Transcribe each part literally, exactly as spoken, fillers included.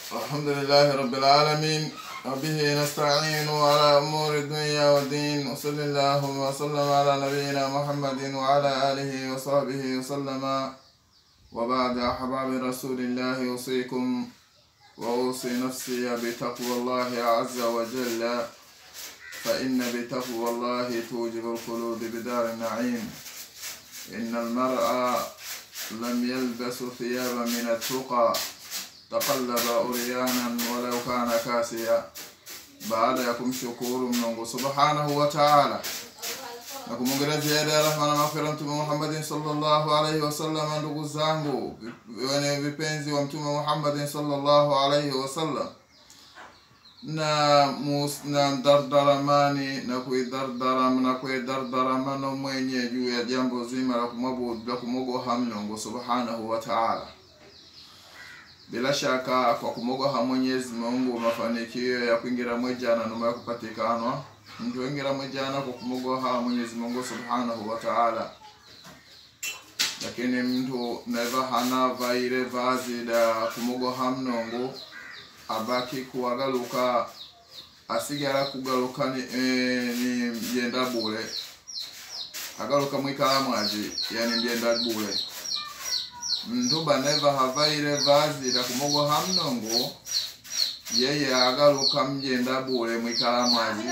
الحمد لله رب العالمين وبه نستعين على أمور الدنيا والدين وصلى الله وسلم على نبينا محمد وعلى آله وصحبه وسلم. وبعد أحباب رسول الله أوصيكم وأوصي نفسي بتقوى الله عز وجل، فإن بتقوى الله توجب الخلود بدار النعيم. إن المرء لم يلبس ثيابا من التقى تقلب أريانا ولو كان كاسيا. baada ya kumshukuru Mungu subhanahu wa ta'ala na kumwongeza ziada ya rahma na maghfirah Mtume Muhammad sallallahu alaihi wasallam, ndugu zangu wenye vipenzi wa Mtume Muhammad sallallahu alaihi wasallam, na musna dardaramani na kuidardaram na kuidardaramano mwenye juu ya jambo zima la kumwabudu la kumwogopa Mungu subhanahu wa ta'ala. Bila shaka kwa kumwogopa Mwenyezi Mungu mafanikio ya kuingira mwijana na kupatikanwa. Mtu ingira mwijana kwa kumwogopa Mwenyezi Mungu subhanahu wa ta'ala, lakini mtu neva hana vaire vazi la kumwogopa Mungu abaki kuagaluka asigara kugaluka ni, e, ni mjenda bure, agaluka mwikala mwaji yani mjenda bure. Mtu baneva havaire vazi la kumwogopa Mungu yeye agaluka mjenda bure mwikala mwaji,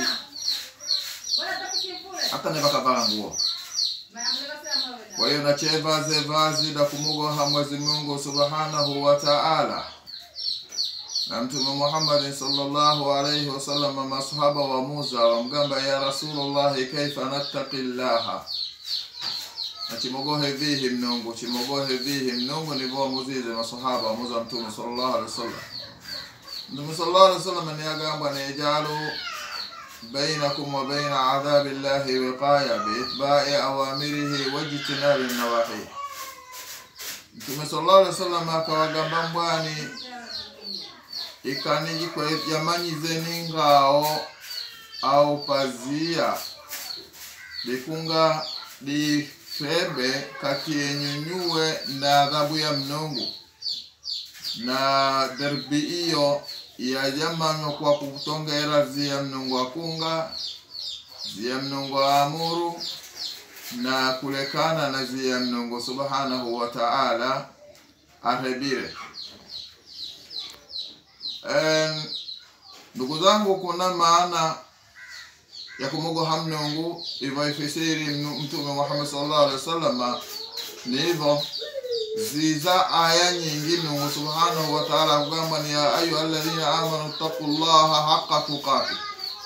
hata neva kavala nguo. Kwa hiyo nacheva ze vazi la kumwogopa Mwenyezi Mungu subhanahu wa ta'ala. Na Mtume Muhammad sallallahu alayhi wasallam masahaba wa Musa wamgamba, ya Rasulullah kaifa nattaqillaha, na chimogohe vihi Mungu chimogohe vihi Mungu ni bo muzize masahaba wa Musa Mtume sallallahu alayhi wasallam. Mtume sallallahu alayhi wasallam ni agamba ni jalu bainakum wa baina adhabillahi wiqaya bi itba'i awamirihi wa ijtinabi nawahi. Mtume sallallahu alayhi wasallam akawagamba mbwani ikaniji kwa yamanyize ningao au pazia likunga di febe kakienyunyue na adhabu ya Mungu, na derbi iyo ya jamano kwa kutongera zia Mungu akunga zia Mungu amuru na kulekana na zia Mungu subhanahu wa ta'ala arebire. Ndugu zangu, kuna maana ya kumwogopa Mungu ivaifisiri Mtume Muhammad sallallahu alaihi wasallam ni hivyo ziza aya nyingi. Mungu subhanahu wa ta'ala kugamba ni ya ayyuhalladhina amanu taqullaha haqqa tuqatih,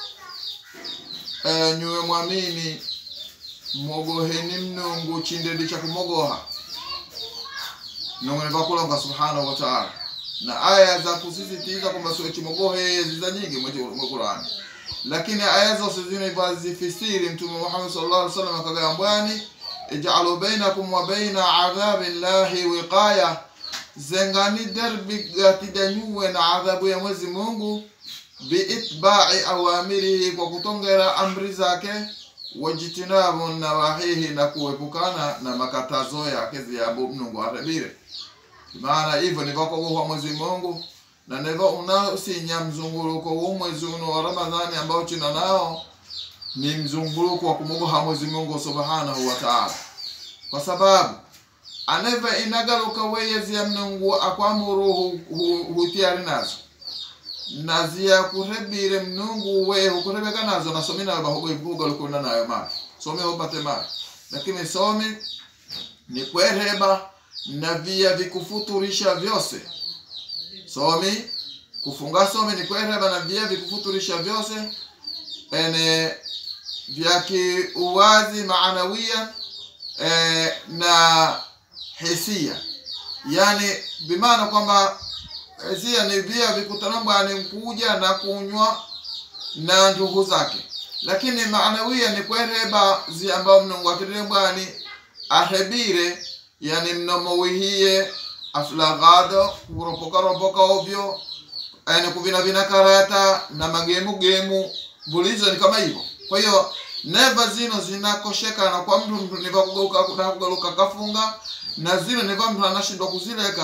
e nyuwe mwamini mwogoheni Mungu chindedi cha kumwogopa Mungu ni vakulanga subhanahu wa ta'ala. Na aya za kusisitiza kwamba sio chimogohe ziza nyingi mwe Qur'an, lakini aya zote zile bazifisiri Mtume Muhammad sallallahu alaihi wasallam akagambwani ij'alu bainakum wa baina adhabillahi wiqaya, zengani darbi gatidanyuwe na adhabu ya Mwenyezi Mungu biitba'i awamirihi, kwa kutongera amri zake, wajitinabu nawahihi, na kuepukana na makatazo yake ya Mungu arabire. Maana hivyo ni vako kwa Mwenyezi Mungu, na ndivyo unasinya mzunguruko wa mwezi wa Ramadhani ambao china nao ni mzunguruko wa kumwogopa Mwenyezi Mungu subhanahu wa ta'ala, kwa sababu aneva inagaluka weyezi ya Mungu akwamuru hutiari nazo nazia kurebire Mungu we hukurebeka nazo na somina bahogo ibuga lukuna nayo mali some hopate mali, lakini some ni kwereba na via vikufuturisha vyose. Somi kufunga somi ni kwereba na via vikufuturisha vyose ene vyaki uwazi maanawia e, na hisia, yani bimaana kwamba hisia ni via vikutanamba ni kuja na kunywa na ndugu zake, lakini maanawia ni kwereba zi ambao Mungu akirembwani ahebire, yani mnomo wihie aflagado kuropoka ropoka ovyo, yani kuvina vina karata na magemu gemu bulizo ni kama hivyo. Kwa hiyo neva zino zinakosheka na kwa mtu niva kugaluka kugaluka kafunga, na zino niva mtu anashindwa kuzileka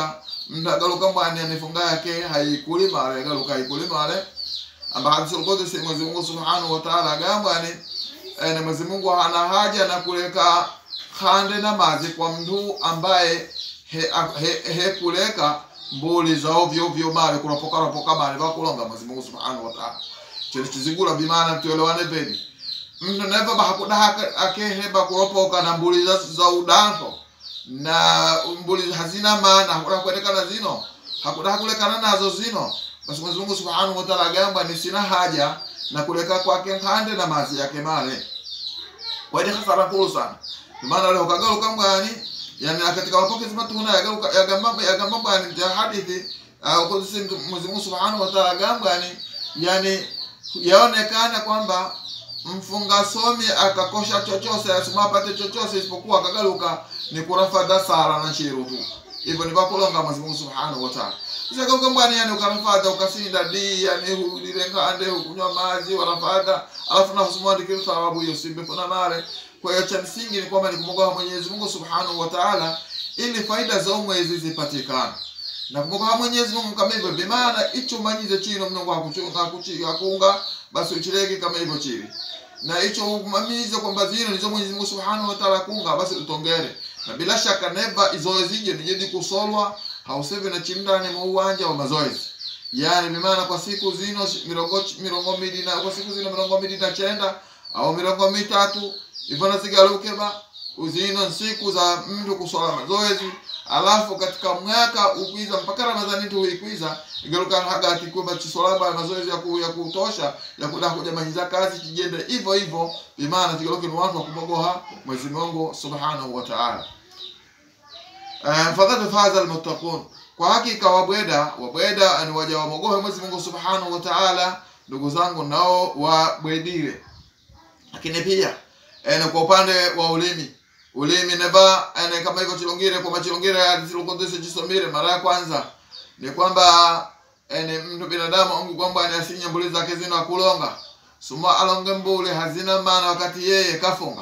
mndagaluka mbwani anifunga yake haikuli male galuka haikuli male amba hadisul qudsi Mwenyezi Mungu Subhanahu wa Ta'ala gambani ene Mwenyezi Mungu hana haja na kuleka khande na mazi kwa mtu ambaye he, he, he kuleka mbuli za ovyo ovyo male kuropoka ropoka male bakulonga Mwenyezi Mungu Subhanahu wa Ta'ala chele chizigura bimana tuelewane baby mtu neva bahakuda akeheba kuropoka na mbuli za, za udanto na mbuli hazina maana hakuda kuelekana zino hakuda hakulekana nazo zino basi Mwenyezi Mungu Subhanahu wa Ta'ala gamba ni sina haja na kuleka kwake khande na mazi yake male wadi khasara kulu sana maana leo kagaluka mbwani yani katika wapokezi matuna yagaluka yagamba yagamba bani ya hadithi au kuzi Mwenyezi Mungu Subhanahu wa Ta'ala gambani yani yaonekana kwamba mfunga somi akakosha chochose asimapate chochose isipokuwa akagaluka ni kurafada sara na shiru tu hivyo ni bakulonga Mwenyezi Mungu Subhanahu wa Ta'ala sasa kama mbwani yani ukarafada ukasinda di yani ulilenga ande ukunywa maji warafada alafu na usumwadi kile sababu hiyo simbe funa nale kwa hiyo cha msingi ni kwamba ni kumwogopa Mwenyezi Mungu Subhanahu wa Ta'ala ili faida za mwezi zipatikane na kumwogopa Mwenyezi Mungu kama hivyo bimaana hicho manyize chino Mungu hakuchunga hakuchika kuunga basi uchileke kama hivyo chini na hicho umamize kwamba zino nizo Mwenyezi Mungu Subhanahu wa Ta'ala kunga basi utongere na bila shaka neva izoezije nijedi kusolwa hausevi na chindani mu uwanja wa mazoezi yani bimaana kwa siku zino mirongo mirongo mbili na kwa siku zino mirongo mbili na chenda au mirongo mitatu ivana sigaluke ba uzino siku za mtu kuswala mazoezi alafu katika mwaka ukwiza mpaka Ramadhani tu ikwiza igaluka haga akikuba chisolaba mazoezi ya, ku, ya kutosha ya kuda kuja manyiza kazi kijende hivyo hivyo bimaana tigaluke ni watu wa kumogoha Mwenyezi Mungu Subhanahu wa Ta'ala eh fadhatu faza almuttaqun kwa hakika wabweda wabweda ani waja wa mogoha Mwenyezi Mungu Subhanahu wa Ta'ala ndugu zangu nao wabwedile lakini pia ene kwa upande wa ulimi ulimi neva ene kama hivyo chilongire kwa machilongire ya zilokondese chisomire mara ya kwanza ni kwamba ene mtu binadamu ongu kwamba ane asinya mbuli zake zina kulonga suma alonge mbuli hazina maana wakati yeye kafunga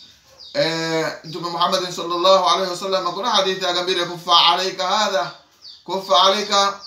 eh Mtume Muhammad sallallahu alaihi wasallam kuna hadithi agambire kufa alayka hadha kufa alayka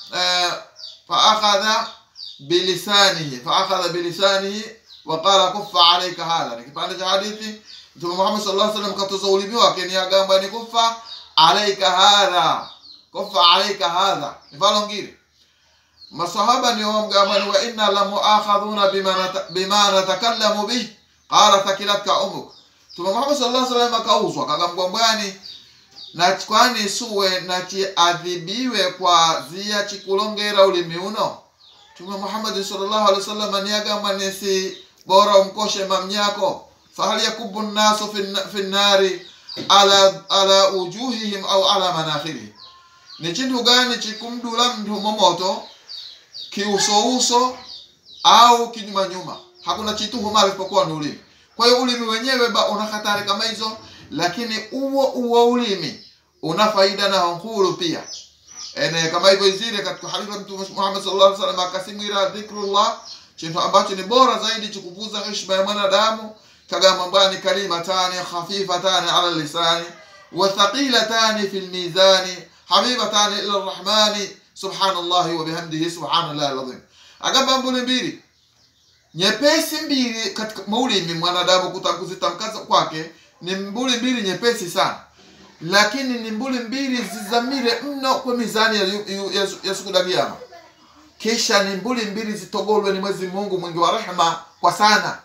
fa akhadha bilisanihi fa akhadha bilisanihi وقال كف عليك هذا nikipande cha hadithi Mtume Muhammad sallallahu alaihi wasallam katuzaulibiwa keni agamba ni kufa alayka hadha kufa alayka hadha ifalongire masahaba ni wamgamba ni wa inna la muakhadhuna bima bima natakallamu bih qala thakilatka umuk Mtume Muhammad sallallahu alaihi wasallam kauzwa kagambwani na kwani suwe na chiadhibiwe kwa zia chikulongera ulimi uno Mtume Muhammad sallallahu alaihi wasallam ni agamba nesi bora umkoshe mamnyako fahali yakubu nasu fi nari ala ala ujuhihim au ala manakhirihim ni chintu gani chikumdula mtu momoto kiuso uso au kinyuma nyuma hakuna chitu humali isipokuwa ni ulimi kwa hiyo ulimi wenyewe ba una hatari kama hizo lakini uo uo ulimi una faida na huru pia ene kama hivyo zile katika hadithi ya Mtume Muhammad sallallahu alaihi wasallam akasimira dhikrullah chintu ambacho ni bora zaidi chikukuza heshima ya mwanadamu kagamba mbani kalimatani khafifatani ala lisani wa thaqilatani fil mizani habibatani ila arrahmani subhanallahi wa bihamdihi subhanallahi alazim agamba mbili mbili nyepesi mbili katika maulimi mwanadamu kutakuzitamkaza kwake ni mbili mbili nyepesi sana lakini ni mbili mbili zizamire mno kwa mizani ya, ya, ya siku ya kiyama kisha ni mbili mbili zitogolwe ni Mwenyezi Mungu mwingi wa rehema kwa sana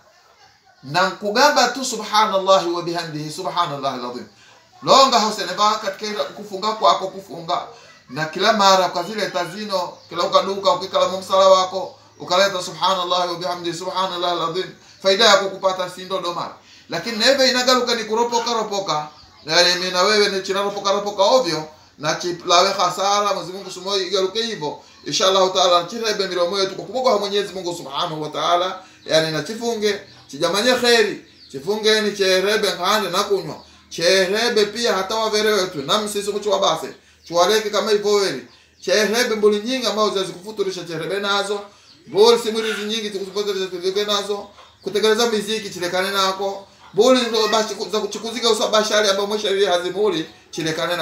na kugamba tu subhanallahi wa bihamdihi subhanallahi alazim longa hosene ba katika kufunga kwako kufunga na kila mara kwa zile tazino kila ukaduka ukikala msala wako ukaleta subhanallahi wa bihamdihi subhanallahi alazim faida yako kupata sindo domara lakini neve inagaruka ni kuropoka ropoka na mimi na wewe ni chinaropoka ropoka ovyo na chiplawe hasara Mwenyezi Mungu sumoi igaruke hivyo inshallah taala chirebe miromo yetu kwa kumoga Mwenyezi Mungu Subhanahu wa Ta'ala yani na chifunge chijamanya khairi chifunge ni cherebe ngane na kunywa cherebe pia hata wavere wetu na msisi kuchwa base chwaleke kama hivyo wewe cherebe mbuli nyingi ambazo zazikufuturisha cherebe nazo boli simulizi nyingi tukuzipoteleza cherebe nazo kutekeleza muziki chilekane nako boli ndo basi za kuchukuzika usabashari ambao mweshari hazimuli chilekane nazo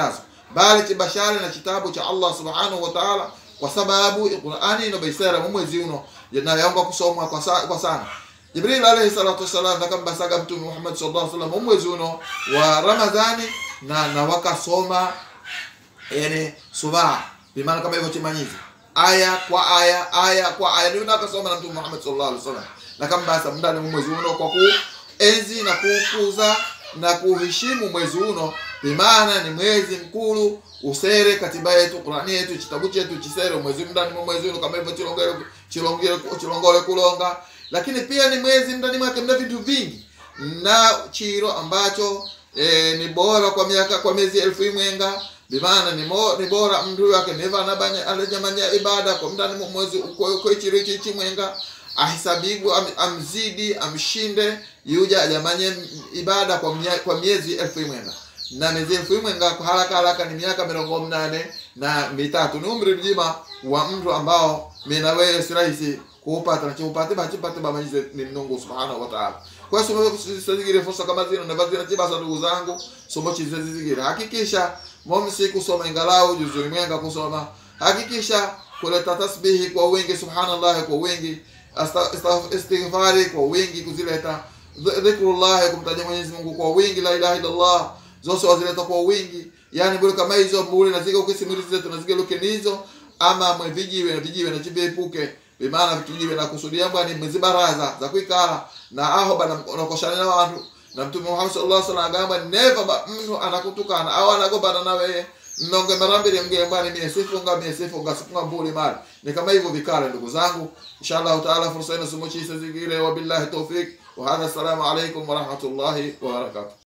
bali kibashari na kitabu cha Allah subhanahu wa ta'ala, kwa sababu Qur'ani ino baisera mu mwezi uno yanayoomba kusomwa kwa, sa, kwa sana. Jibril alayhi salatu wasalam nakambasaga Mtume Muhammad sallallahu alaihi wasallam mwezi uno wa Ramadhani na na wakasoma yani subha, bimaana kama hivyo timanyizi aya kwa aya aya kwa aya, ndio nakasoma na Mtume Muhammad sallallahu alaihi wasallam nakambasa ndani mwezi uno kwa kuenzi na kukuza na kuheshimu mwezi uno, bimaana ni mwezi mkulu usere katiba yetu, Qur'ani yetu, kitabu chetu chisere mwezi ndani mwezi uno kama hivyo chilongere chilongere chilongole kulonga. Lakini pia ni mwezi ndani mwake mna vitu vingi na chiro ambacho e, ni bora kwa miaka kwa miezi elfu imwenga, bimaana ni mo, ni bora mtu wake neva nabanya alejamanya ibada kwa ndani mwezi kwa, kwa chiro chichi mwenga ahisabigu am, amzidi amshinde yuja ajamanye ibada kwa mia, kwa miezi elfu imwenga, na miezi elfu imwenga kwa haraka haraka ni miaka mirongo mnane na mitatu. Ni umri mzima wa mtu ambao mimi wewe si rahisi kupata na kupata bachi pata baba hizi ni Mungu subhanahu wa ta'ala. Kwa hiyo sizigire fursa kama zino na bazina tibasa ndugu zangu, somo chizizigire, hakikisha momsi kusoma ingalau juzu mwenga kusoma, hakikisha kuleta tasbihi kwa wingi, subhanallah kwa wingi, istighfari kwa wingi kuzileta, dhikrullah kumtaja Mwenyezi Mungu kwa wingi, la ilaha illa Allah zote wazileta kwa wingi. Yani bure kama hizo bure na zika ukisimulizi zetu na zika lokenizo ama mwevijiwe na vijiwe na chibepuke, bimaana vikijiwe na kusudia mbwa ni mwezi baraza za kuikala na aho bana unakoshana na watu, na Mtume Muhammad sallallahu alaihi wasallam agamba never mtu anakutukana au anagombana na wewe mnonge marambili mgemba ni mie sifunga mie sifunga sifunga mbuli mali. Ni kama hivyo vikale ndugu zangu, inshallah taala fursa ina sumochi isizigire. Wa billahi tawfik wa hadha, assalamu alaykum wa rahmatullahi wa barakatuh.